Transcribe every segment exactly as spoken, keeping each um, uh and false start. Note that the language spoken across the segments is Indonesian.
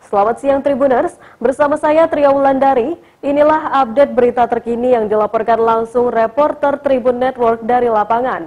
Selamat siang Tribuners, bersama saya Tria Wulandari. Inilah update berita terkini yang dilaporkan langsung reporter Tribun Network dari lapangan.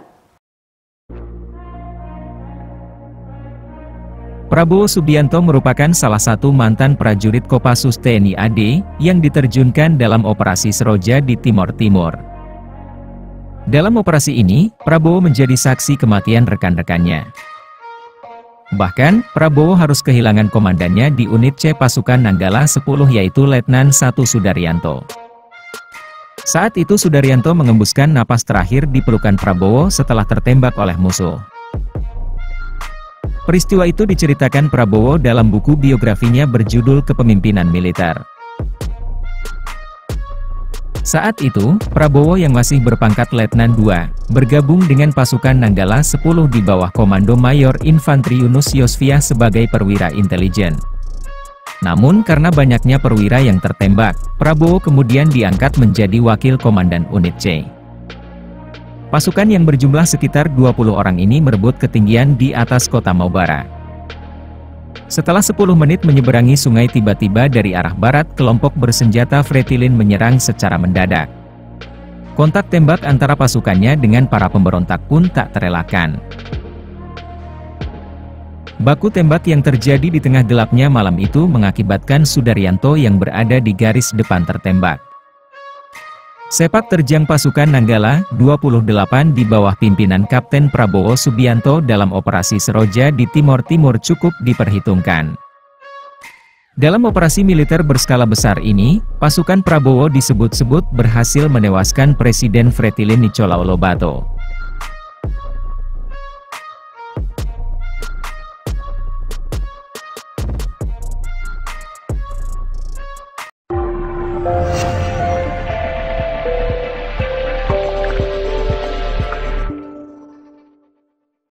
Prabowo Subianto merupakan salah satu mantan prajurit Kopassus T N I A D yang diterjunkan dalam operasi Seroja di Timor Timur. Dalam operasi ini, Prabowo menjadi saksi kematian rekan-rekannya. Bahkan, Prabowo harus kehilangan komandannya di unit C pasukan Nanggala sepuluh yaitu Letnan satu Sudaryanto. Saat itu Sudaryanto mengembuskan napas terakhir di pelukan Prabowo setelah tertembak oleh musuh. Peristiwa itu diceritakan Prabowo dalam buku biografinya berjudul Kepemimpinan Militer. Saat itu, Prabowo yang masih berpangkat Letnan dua, bergabung dengan pasukan Nanggala sepuluh di bawah komando Mayor Infantri Yunus Yosfiah sebagai perwira intelijen. Namun karena banyaknya perwira yang tertembak, Prabowo kemudian diangkat menjadi wakil komandan unit C. Pasukan yang berjumlah sekitar dua puluh orang ini merebut ketinggian di atas kota Maubara. Setelah sepuluh menit menyeberangi sungai tiba-tiba dari arah barat kelompok bersenjata Fretilin menyerang secara mendadak. Kontak tembak antara pasukannya dengan para pemberontak pun tak terelakkan. Baku tembak yang terjadi di tengah gelapnya malam itu mengakibatkan Sudaryanto yang berada di garis depan tertembak. Sepak terjang pasukan Nanggala dua puluh delapan di bawah pimpinan Kapten Prabowo Subianto dalam operasi Seroja di Timor Timur cukup diperhitungkan. Dalam operasi militer berskala besar ini, pasukan Prabowo disebut-sebut berhasil menewaskan Presiden Fretilin Nicolau Lobato.